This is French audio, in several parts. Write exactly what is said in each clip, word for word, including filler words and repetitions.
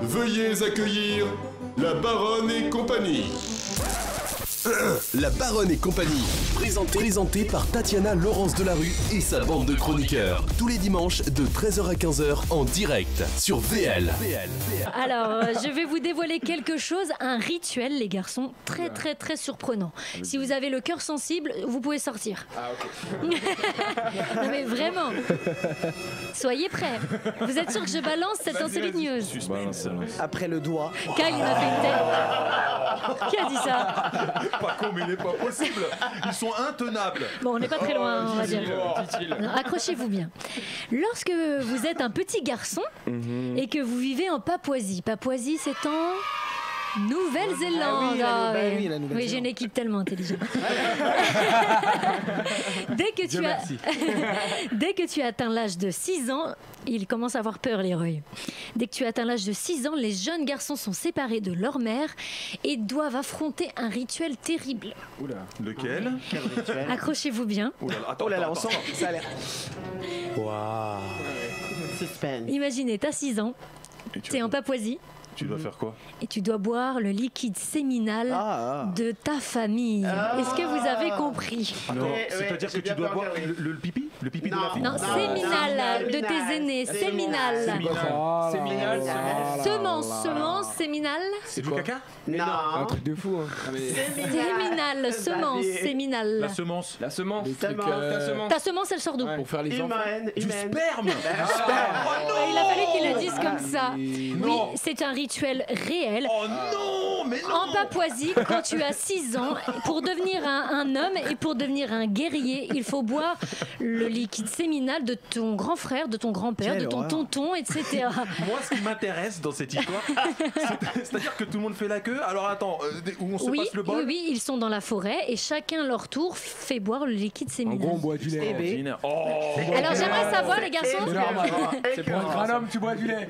Veuillez accueillir la Baronne et compagnie. La Baronne et compagnie, présentée, présentée par Tatiana Laurence Delarue et sa bande de chroniqueurs. Tous les dimanches de treize heures à quinze heures en direct sur V L. Alors, euh, je vais vous dévoiler quelque chose, un rituel, les garçons, très très très surprenant. Si vous avez le cœur sensible, vous pouvez sortir. Ah ok. Non mais vraiment, soyez prêts. Vous êtes sûr que je balance cette insolite news? Après le doigt. Kyle m'a fait une tête. Qui a dit ça? Pas con, mais il n'est pas possible. Ils sont intenables. Bon, on n'est pas très loin, on va dire. Utile. Non, accrochez-vous bien. Lorsque vous êtes un petit garçon Mhm. et que vous vivez en Papouasie, Papouasie c'est en Nouvelle-Zélande. Ah oui, la- bah ouais. oui, la Nouvelle-Zélande. Oui, j'ai une équipe tellement intelligente. Dès que tu as Dès que tu atteins l'âge de six ans, il commence à avoir peur, les Roy. Dès que tu atteins l'âge de six ans, les jeunes garçons sont séparés de leur mère et doivent affronter un rituel terrible. Oula. Lequel? Accrochez-vous bien. Oula, attends, Oh là là, on attends, sent, attends. ça a l'air. Waouh. Suspense. Imaginez, t'as six ans, Et tu t'es vas- en Papouasie Tu dois faire quoi? et tu dois boire le liquide séminal Ah, ah. de ta famille. Est-ce que vous avez compris? Non, ouais, c'est-à-dire j'ai que tu bien dois peur, boire oui. le, le pipi? Le pipi de Non. la fille? Non, séminal de tes aînés, séminal. Séminal, séminal, Semence, semence, séminal. C'est du caca? Non. un truc de fou. Hein. Séminal, semence, La séminal. semence. La semence, Les truc, semences, euh, la semence. Ta semence, elle sort d'où? pour faire les enfants. Humaine, Du humaine. sperme. Ah, Il a fallu qu'il le dise comme ça. Oui, Non. c'est un rituel réel. Oh non, mais non. En Papouasie, quand tu as six ans, pour devenir un, un homme et pour devenir un guerrier, il faut boire le liquide séminal de ton grand frère, de ton grand-père, Quelle de ton horreur. tonton, et cetera. Moi, ce qui m'intéresse dans cette histoire, c'est- c'est-à-dire que tout le monde fait la queue. Alors attends, euh, des- où on se Oui, passe le bol? oui, oui, ils sont dans la forêt et chacun leur tour fait boire le liquide En séminal. gros, on boit du lait. Ordinaire. Oh. Alors j'aimerais savoir, les garçons, C'est normal. C'est pour être un homme, tu bois du lait.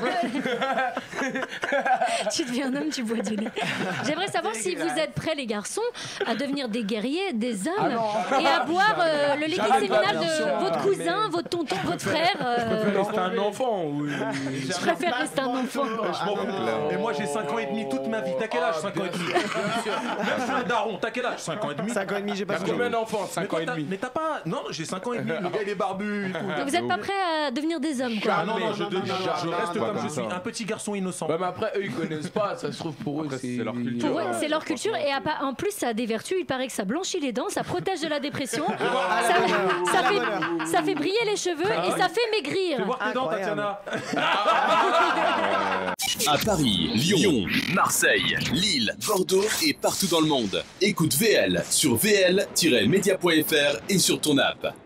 tu deviens un homme, tu bois du lait. J'aimerais savoir si vous êtes prêts, les garçons, à devenir des guerriers, des hommes, Ah non. et à boire euh, le liquide Jamais séminal pas, bien sûr. de votre cousin, votre tonton, votre frère. euh, Reste un enfant. Oui. Je préfère rester un enfant. Je m'en fous. Et moi j'ai cinq ans et demi toute ma vie. T'as quel âge? cinq ans et demi. Même je suis un daron. T'as quel âge? cinq ans et demi. cinq ans et demi, j'ai pas Comme un enfant, Mais cinq ans toi, et t'as- demi. Mais t'as pas. Non, j'ai cinq ans et demi. Le gars il est barbu et tout. Donc vous n'êtes pas prêts à devenir des hommes, quoi. Ah non, non, je, non, je- non, je- non, je non, reste non, comme non, je non, suis, non. un petit garçon innocent. Ouais, mais après, eux, ils connaissent pas. Ça se trouve pour eux, c'est leur culture. Pour eux, c'est leur culture et à pa- en plus ça a des vertus. Il paraît que ça blanchit les dents, ça protège de la dépression, ça, ça fait, ça fait briller les cheveux et ça fait Fais maigrir. voir tes dents, Incroyable. Tatiana. À Paris, Lyon, Marseille, Lille, Bordeaux et partout dans le monde. Écoute V L sur v l tiret media point f r et sur ton app.